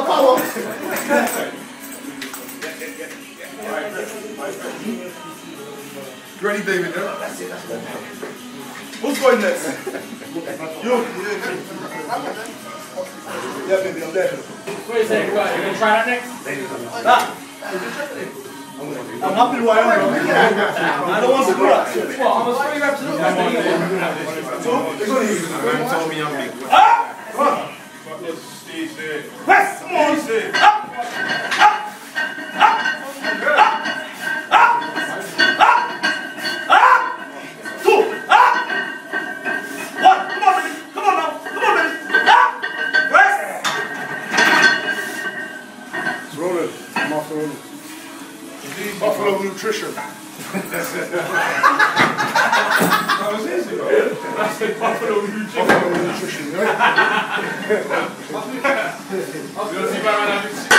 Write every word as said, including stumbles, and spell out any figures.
the power. Ready, David? Yeah? That's it, that's it. Who's going next? You. Yeah, baby, I'm there. Wait a second, you gonna try that next? Nah. I'm happy with what I am. I don't want to do that. Well, I'm a spray rap to look like So, it's only you. Man told me I'm big. Ah! Come on. Press! Come on! Up! Up! Up! Buffalo Nutrition. That was easy, bro. I said Buffalo Nutrition. Buffalo Nutrition, right? You don't see my man having